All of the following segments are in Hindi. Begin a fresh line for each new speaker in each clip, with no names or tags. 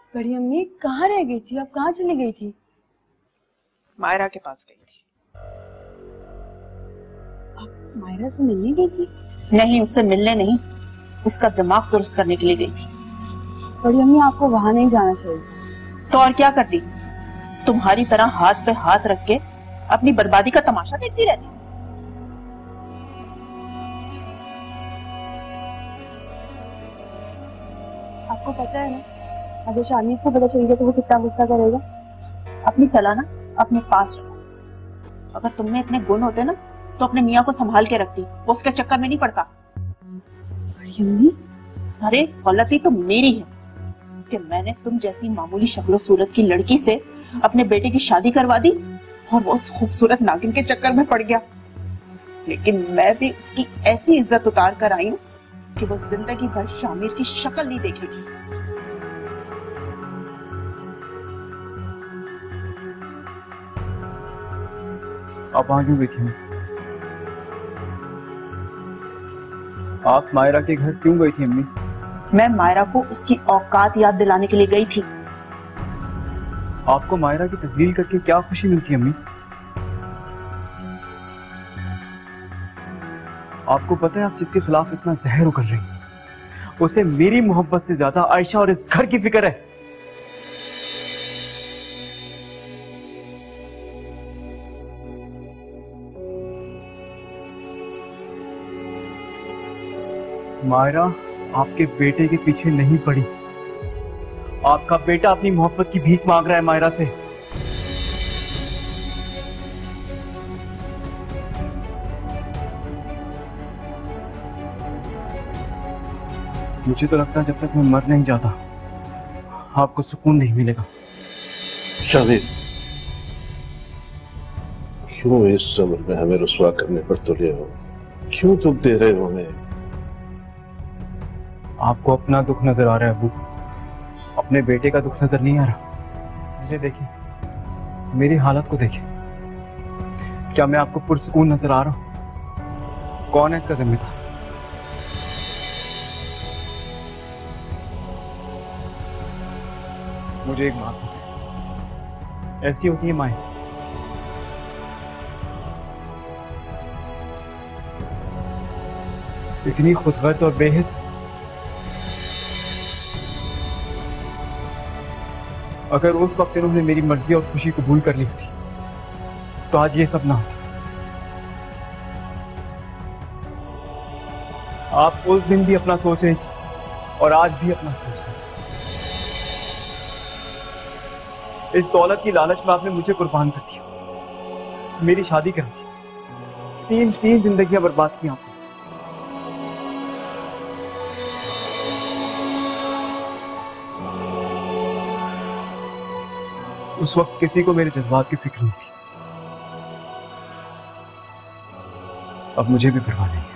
बड़ी अम्मी कहाँ रह गई थी? आप कहाँ चली गई थी?
मायरा के पास गई थी।
आप मायरा से मिलने गई थी?
नहीं, उससे मिलने नहीं, उसका दिमाग दुरुस्त करने के लिए गई थी।
बड़ी अम्मी आपको वहां नहीं जाना चाहिए।
तो और क्या करती? तुम्हारी तरह हाथ पे हाथ रख के अपनी बर्बादी का तमाशा देखती रहती।
आपको पता है ना, अगर शालिनी को पता चल गया तो वो कितना गुस्सा करेगा।
अपनी सलाह ना अपने पास रखो। अगर तुम में इतने गुण होते ना तो अपने मियाँ को संभाल के रखती, वो उसके चक्कर में नहीं पड़ता।
बड़ी अम्मी,
अरे गलती तो मेरी है कि मैंने तुम जैसी मामूली शक्लो सूरत की लड़की से अपने बेटे की शादी करवा दी और वो उस खूबसूरत नागिन के चक्कर में पड़ गया। लेकिन मैं भी उसकी ऐसी इज्जत उतार कर आई हूँ कि वो जिंदगी भर शामिर की शक्ल नहीं देखेगी।
आप वहां क्यों बैठी हैं? आप मायरा के घर क्यों गई थी अम्मी?
मैं मायरा को उसकी औकात याद दिलाने के लिए गई थी।
आपको मायरा की तस्दील करके क्या खुशी मिलती है अम्मी? आपको पता है आप जिसके खिलाफ इतना जहर उगल रही हैं, उसे मेरी मोहब्बत से ज्यादा आयशा और इस घर की फिक्र है। मायरा आपके बेटे के पीछे नहीं पड़ी। आपका बेटा अपनी मोहब्बत की भीख मांग रहा है मायरा से। मुझे तो लगता है जब तक मैं मर नहीं जाता आपको सुकून नहीं मिलेगा।
शाहिद, क्यों इस उम्र में हमें रुसवा करने पर तुले हो? क्यों दुख दे रहे हो हमें?
आपको अपना दुख नजर आ रहा है अबू, अपने बेटे का दुख नजर नहीं आ रहा। मुझे देखिए, मेरी हालत को देखिए। क्या मैं आपको पुरसुकून नजर आ रहा हूं? कौन है इसका जिम्मेदार? मुझे एक बात बताइए, ऐसी होती है माएं? इतनी खुदगर्ज और बेहिस? अगर उस वक्त इन्होंने मेरी मर्जी और खुशी कबूल कर ली थी तो आज ये सब ना होता। आप उस दिन भी अपना सोच रही थी और आज भी अपना सोच रही। इस दौलत की लालच में आपने मुझे कुर्बान कर दिया, मेरी शादी कर दी, तीन जिंदगियां बर्बाद की आपने। उस वक्त किसी को मेरे जज्बात की फिक्र नहीं थी, अब मुझे भी परवाह नहीं है।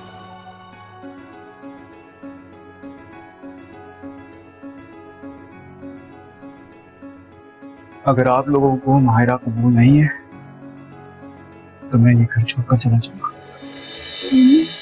अगर आप लोगों को माहिरा कबूल नहीं है तो मैं ये घर छोड़कर चला जाऊंगा।